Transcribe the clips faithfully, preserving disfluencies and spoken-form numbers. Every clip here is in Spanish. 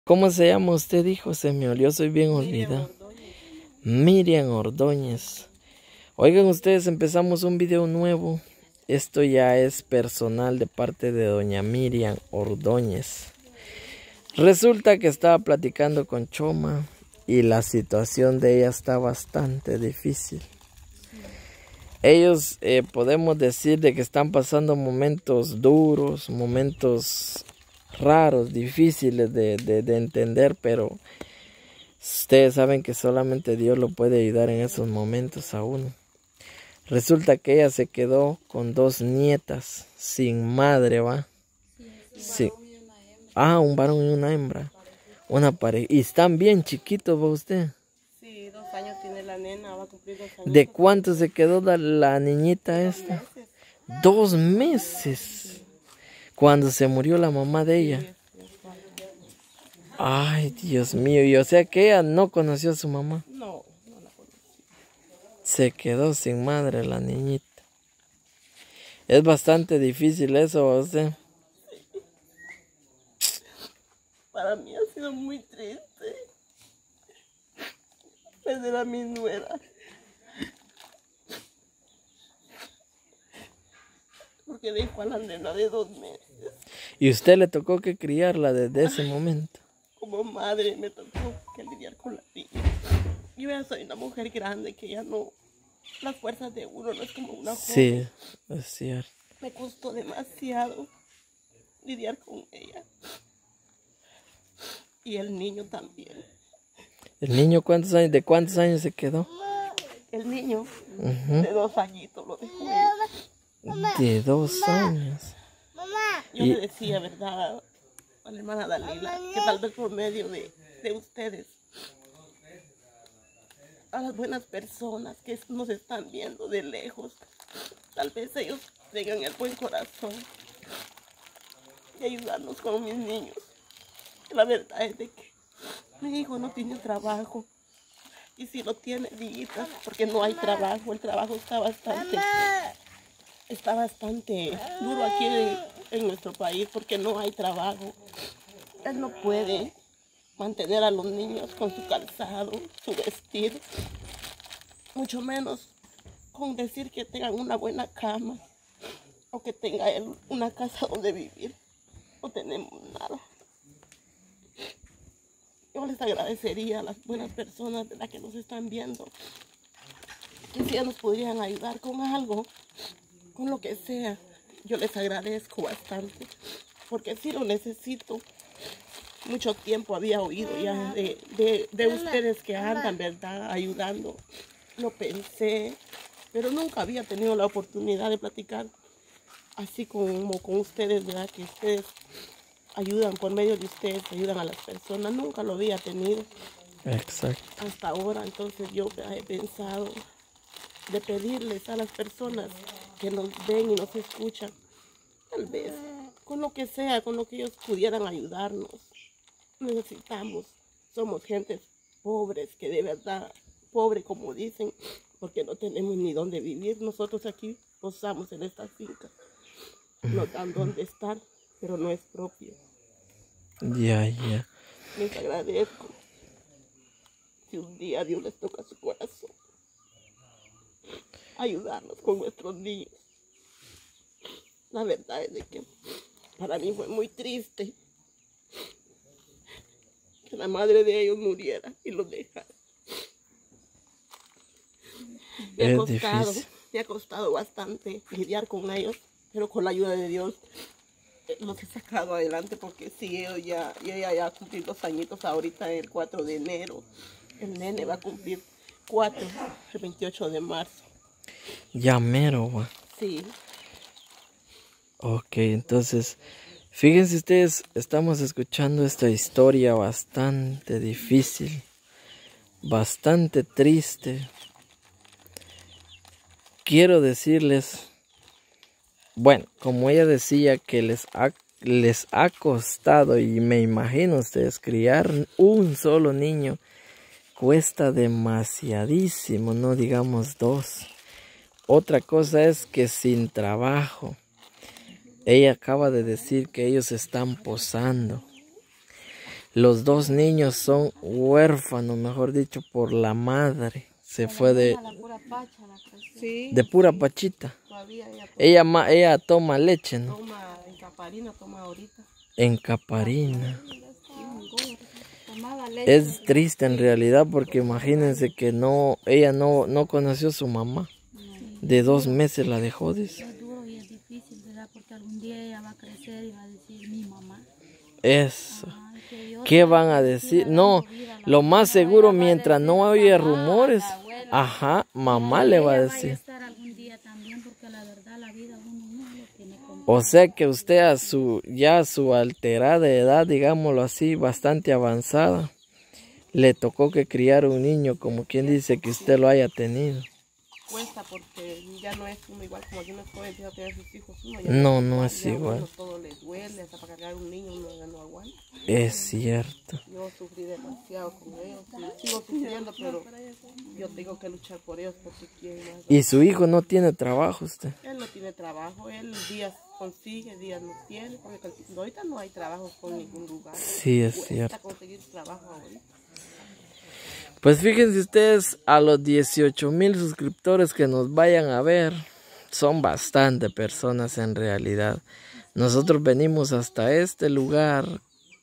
¿Cómo se llama usted, hijo? Se me olió, soy bien olvidado. Miriam Ordóñez. Oigan ustedes, empezamos un video nuevo. Esto ya es personal de parte de doña Miriam Ordóñez. Resulta que estaba platicando con Choma y la situación de ella está bastante difícil. Ellos eh, podemos decir de que están pasando momentos duros, momentos raros, difíciles de, de, de entender, pero ustedes saben que solamente Dios lo puede ayudar en esos momentos a uno. Resulta que ella se quedó con dos nietas, sin madre, ¿va? Sí. Ah, un varón y una hembra. Una pareja. Y están bien chiquitos, ¿va usted? Sí, dos años tiene la nena, va a cumplir dos años. ¿De cuánto se quedó la, la niñita esta? Dos meses. Cuando se murió la mamá de ella. Ay, Dios mío. Y o sea que ella no conoció a su mamá. No, no la conocí. Se quedó sin madre la niñita. Es bastante difícil eso, ¿va usted? Para mí ha sido muy triste. Perder a mi nuera. Porque dejó a la nena de dos meses. Y usted le tocó que criarla desde ese momento. Como madre me tocó que lidiar con la niña. Yo ya soy una mujer grande que ya no... Las fuerzas de uno no es como una joven. Sí, es cierto. Me costó demasiado lidiar con ella. Y el niño también. ¿El niño cuántos años, de cuántos años se quedó? El niño Uh-huh. de dos añitos lo dejó ella. De dos años. Yo Y- le decía, ¿verdad? A la hermana Dalila, que tal vez por medio de, de ustedes, a las buenas personas que nos están viendo de lejos, tal vez ellos tengan el buen corazón de ayudarnos con mis niños. La verdad es de que mi hijo no tiene trabajo. Y si lo tiene, digitas, porque no hay trabajo. El trabajo está bastante, está bastante duro aquí en, en nuestro país porque no hay trabajo. Él no puede mantener a los niños con su calzado, su vestir, mucho menos con decir que tengan una buena cama o que tenga él una casa donde vivir. No tenemos nada. Yo les agradecería a las buenas personas de las que nos están viendo que si ya nos podrían ayudar con algo, con lo que sea. Yo les agradezco bastante porque sí lo necesito. Mucho tiempo había oído ya de, de, de ustedes que andan, ¿verdad?, ayudando. Lo pensé, pero nunca había tenido la oportunidad de platicar así como con ustedes, ¿verdad?, que ustedes ayudan, por medio de ustedes ayudan a las personas. Nunca lo había tenido Exacto. hasta ahora. Entonces yo he pensado de pedirles a las personas que nos ven y nos escuchan, tal vez con lo que sea, con lo que ellos pudieran ayudarnos. Necesitamos, somos gentes pobres, que de verdad, pobre como dicen, porque no tenemos ni dónde vivir. Nosotros aquí posamos en esta finca, nos dan dónde estar, pero no es propio. Ya, ya. Les agradezco si un día Dios les toca su corazón ayudarnos con nuestros niños. La verdad es de que para mí fue muy triste que la madre de ellos muriera y los dejara. Me ha Es costado, difícil. me ha costado bastante lidiar con ellos, pero con la ayuda de Dios eh, los he sacado adelante porque sí, ellos ya, yo ya, ya cumplí dos añitos ahorita el cuatro de enero. El nene va a cumplir cuatro, el veintiocho de marzo. Ya mero, va. Sí, Ok, entonces, fíjense ustedes, estamos escuchando esta historia bastante difícil, bastante triste. Quiero decirles, bueno, como ella decía que les ha, les ha costado, y me imagino ustedes, criar un solo niño cuesta demasiadísimo, no digamos dos. Otra cosa es que sin trabajo. Ella acaba de decir que ellos están posando. Los dos niños son huérfanos, mejor dicho, por la madre. Se fue de, de pura pachita. Ella, ma- ella toma leche, ¿no? Toma en Caparina, toma ahorita. En Caparina. Es triste en realidad porque imagínense que no, ella no, no conoció a su mamá. De dos meses la dejó, dice. Es duro y es difícil, ¿verdad? Porque algún día ella va a crecer y va a decir mi mamá. Eso. Ajá, que Dios ¿Qué le van a bendiga, decir? dando No, vida a la lo más mamá. seguro Ella va a mientras decir, no haya mamá, rumores, la abuela. ajá, mamá Y le va a ella decir. a estar algún día también, porque la verdad la vida uno no lo tiene como. O sea que usted a su, ya a su alterada edad, digámoslo así, bastante avanzada, le tocó que criar un niño, como quien dice que usted lo haya tenido. Cuesta porque ya no es uno igual como aquí no puede empezar a tener sus hijos. Uno ya No, no es ya igual. uno todo le duele, hasta para cargar un niño uno ya no aguanta. Es cierto. Yo sufrí demasiado con ellos, y sigo sufriendo, pero yo tengo que luchar por ellos porque quién más. Y su hijo no tiene trabajo usted. Él no tiene trabajo, él días consigue, días no tiene, porque ahorita no hay trabajo por ningún lugar. Sí, es Cuesta cierto. conseguir trabajo ahorita. Pues fíjense ustedes, a los dieciocho mil suscriptores que nos vayan a ver, son bastante personas en realidad. Nosotros venimos hasta este lugar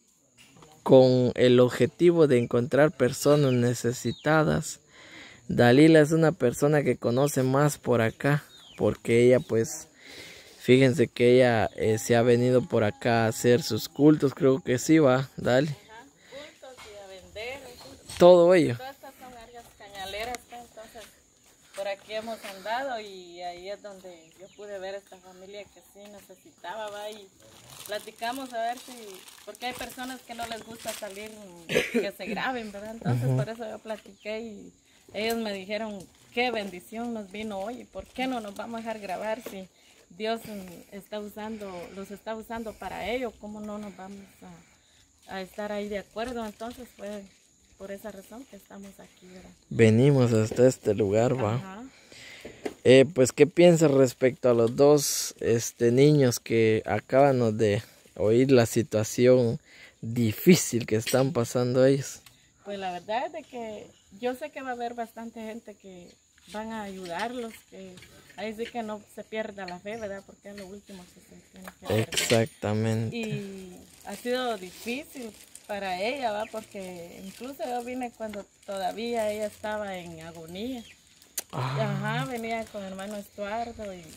con el objetivo de encontrar personas necesitadas. Dalila es una persona que conoce más por acá, porque ella pues, fíjense que ella eh, se ha venido por acá a hacer sus cultos, creo que sí va, dale. Cultos y a vender. Todo ello. Todas estas son áreas cañaleras, ¿no? Entonces por aquí hemos andado y ahí es donde yo pude ver esta familia que sí necesitaba, va, y platicamos a ver si, porque hay personas que no les gusta salir, que se graben, ¿verdad? Entonces por eso yo platiqué y ellos me dijeron, qué bendición nos vino hoy, ¿por qué no nos vamos a dejar grabar si Dios está usando, los está usando para ello? ¿Cómo no nos vamos a, a estar ahí de acuerdo? Entonces fue por esa razón que estamos aquí, ¿verdad? Venimos hasta este lugar, va. Ajá. Eh, pues, ¿qué piensas respecto a los dos este, niños que acaban de oír la situación difícil que están pasando ellos? Pues la verdad es de que yo sé que va a haber bastante gente que van a ayudarlos, que ahí sí que no se pierda la fe, ¿verdad? Porque es lo último que se tiene que perder. Exactamente. Y ha sido difícil para ella, ¿va? Porque incluso yo vine cuando todavía ella estaba en agonía. Ah, Ajá, venía con el hermano Estuardo y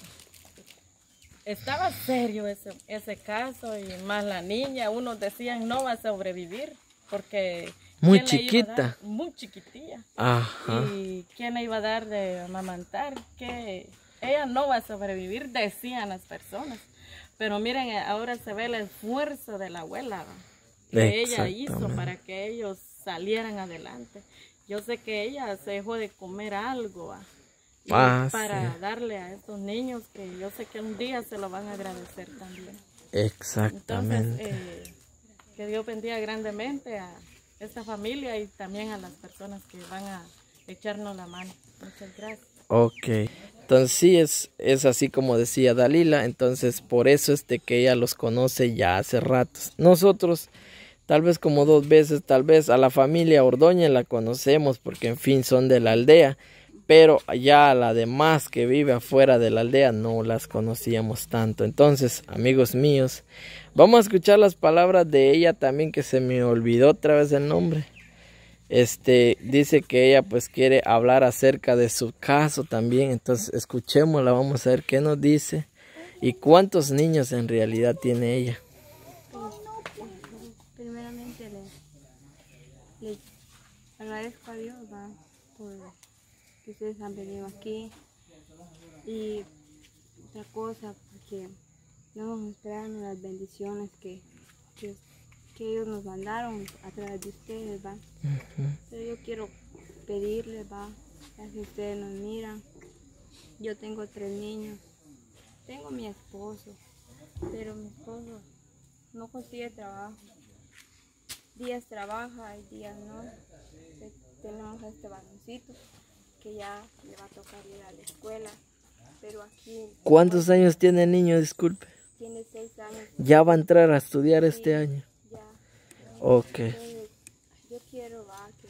estaba serio ese, ese caso, y más la niña, unos decían no va a sobrevivir porque muy ¿quién le iba a chiquita. dar? Muy chiquitilla. Ajá. ¿Y quién le iba a dar de amamantar? Que ella no va a sobrevivir, decían las personas. Pero miren, ahora se ve el esfuerzo de la abuela, ¿va? Que ella hizo Exactamente. para que ellos salieran adelante. Yo sé que ella se dejó de comer algo, ¿va? Y Ah, para sí. darle a estos niños que yo sé que un día se lo van a agradecer también. Exactamente. Entonces, eh, que Dios bendiga grandemente a esta familia y también a las personas que van a echarnos la mano. Muchas gracias. Ok. Entonces sí, es, es así como decía Dalila. Entonces por eso es de que ella los conoce ya hace ratos. Nosotros, tal vez como dos veces, tal vez a la familia Ordóñez la conocemos porque en fin son de la aldea. Pero ya a la demás que vive afuera de la aldea no las conocíamos tanto. Entonces, amigos míos, vamos a escuchar las palabras de ella también, que se me olvidó otra vez el nombre. Este, dice que ella pues quiere hablar acerca de su caso también. Entonces, escuchémosla, vamos a ver qué nos dice y cuántos niños en realidad tiene ella. Primeramente les, les agradezco a Dios, ¿va? Por que ustedes han venido aquí, y otra cosa, porque no vamos a esperar las bendiciones que, que, que ellos nos mandaron a través de ustedes, ¿va? Uh-huh. Pero yo quiero pedirles, ¿va? Ya que ustedes nos miran. Yo tengo tres niños, tengo mi esposo, pero mi esposo no consigue trabajo. Días trabaja y días no. Tenemos a este varoncito que ya le va a tocar ir a la escuela, pero aquí... ¿Cuántos años tiene el niño? Disculpe. Tiene seis años. Ya va a entrar a estudiar Sí, este año. ya. Ok. Entonces, yo quiero va, que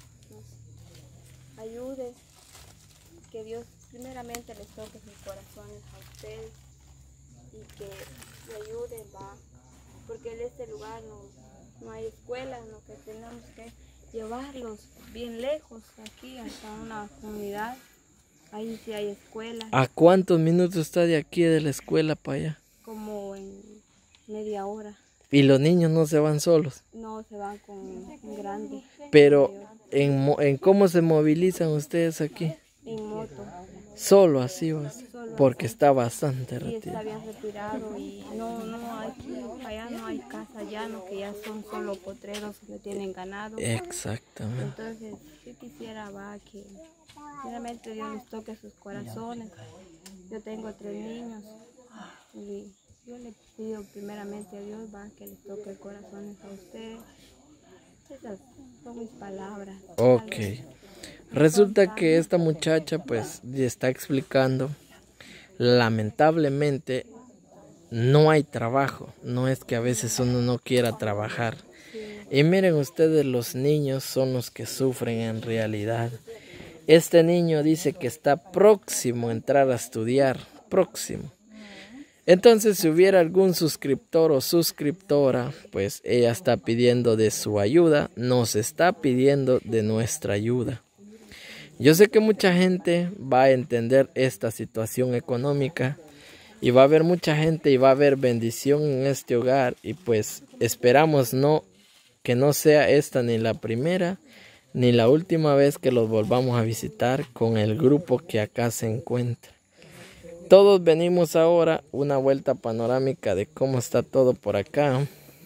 nos ayude, que Dios primeramente les toque sus corazones a ustedes y que le ayude, va, porque en este lugar no, no hay escuela, no, que tenemos que llevarlos bien lejos aquí hasta una comunidad. Ahí sí hay escuela, ¿A cuántos minutos está de aquí de la escuela para allá? como en media hora. Y los niños no se van solos. No, se van con un grande. Pero, ¿en, mo- en cómo se movilizan ustedes aquí? En moto. Solo así vas. Solo Porque está bastante Y está retirado. bien retirado y no, no, aquí, allá no hay casa llano, que ya son solo potreros que tienen ganado. Exactamente. Entonces, yo quisiera, va, que realmente Dios les toque sus corazones. Yo tengo tres niños y yo le pido primeramente a Dios, va, que les toque el corazón a ustedes. Esas son mis palabras. Ok. Resulta que esta muchacha pues está explicando, lamentablemente no hay trabajo, no es que a veces uno no quiera trabajar. Y miren ustedes, los niños son los que sufren en realidad. Este niño dice que está próximo a entrar a estudiar, próximo. Entonces, si hubiera algún suscriptor o suscriptora, pues ella está pidiendo de su ayuda, nos está pidiendo de nuestra ayuda. Yo sé que mucha gente va a entender esta situación económica y va a haber mucha gente y va a haber bendición en este hogar, y pues esperamos no que no sea esta ni la primera ni la última vez que los volvamos a visitar con el grupo que acá se encuentra. Todos venimos ahora una vuelta panorámica de cómo está todo por acá.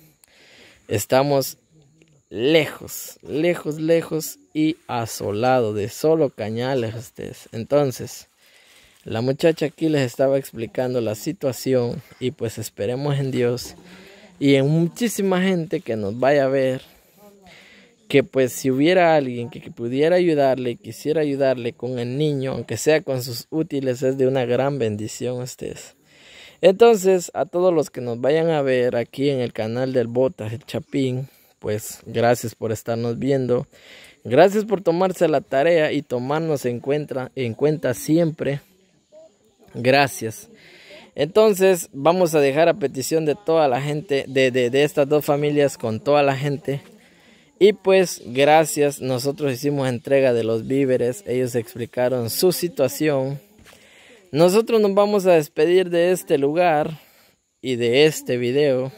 Estamos lejos, lejos, lejos y asolados de solo cañales ustedes. Entonces, la muchacha aquí les estaba explicando la situación y pues esperemos en Dios y en muchísima gente que nos vaya a ver, que pues si hubiera alguien que, que pudiera ayudarle, quisiera ayudarle con el niño, aunque sea con sus útiles, es de una gran bendición a ustedes. Entonces, a todos los que nos vayan a ver aquí en el canal del Botas, el Chapín, pues gracias por estarnos viendo. Gracias por tomarse la tarea y tomarnos en cuenta, en cuenta siempre. Gracias. Entonces, vamos a dejar a petición de toda la gente, de, de, de estas dos familias con toda la gente. Y pues gracias, nosotros hicimos entrega de los víveres, ellos explicaron su situación. Nosotros nos vamos a despedir de este lugar y de este video.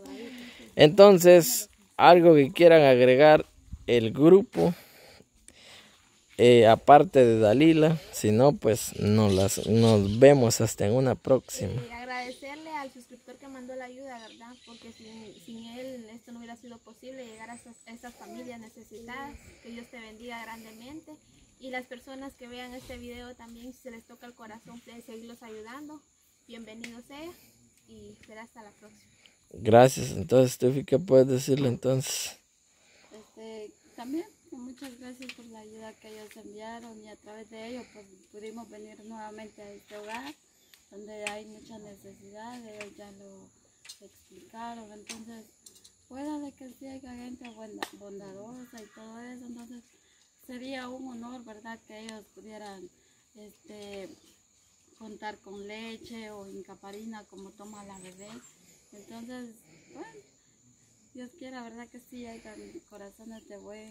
Entonces, algo que quieran agregar el grupo, eh, aparte de Dalila, si no pues nos, las, nos vemos hasta en una próxima. Y agradecerle al suscriptor que mandó la ayuda, ¿verdad? Porque sin, sin él esto no hubiera sido posible llegar a esas, a esas familias necesitadas. Que Dios te bendiga grandemente. Y las personas que vean este video también, si se les toca el corazón, pueden seguirlos ayudando. Bienvenidos sea y será hasta la próxima. Gracias. Entonces, Tufi, ¿qué puedes decirle entonces? Este, también muchas gracias por la ayuda que ellos enviaron, y a través de ello pues pudimos venir nuevamente a este hogar donde hay mucha necesidad. Ellos ya lo explicaron, entonces pueda de que sí haya gente bondadosa y todo eso, entonces sería un honor, ¿verdad?, que ellos pudieran este, contar con leche o incaparina como toma la bebé. Entonces, bueno, Dios quiera, ¿verdad?, que sí hayan corazones de buen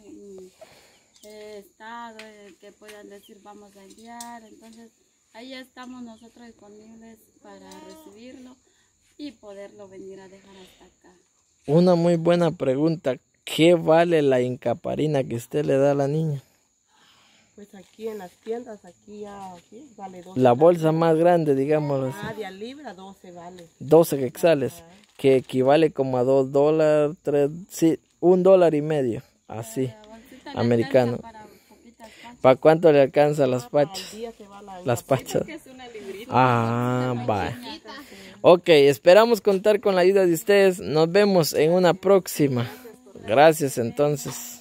eh, estado, eh, que puedan decir vamos a enviar. Entonces, ahí estamos nosotros disponibles para recibirlo y poderlo venir a dejar hasta acá. Una muy buena pregunta. ¿Qué vale la incaparina que usted le da a la niña? Pues aquí en las tiendas, aquí ya aquí vale doce. La bolsa más grande, digámoslo así. Ah, de a libra doce vale. doce quetzales, que equivale como a dos dólares, tres, sí, un dólar y medio, así, americano. Para poquitas pachas. ¿Para cuánto le alcanza las Al pachas? día se va la Las pachas. Es una librita. Ah, vaya. Ok, esperamos contar con la ayuda de ustedes. Nos vemos en una próxima. Gracias entonces.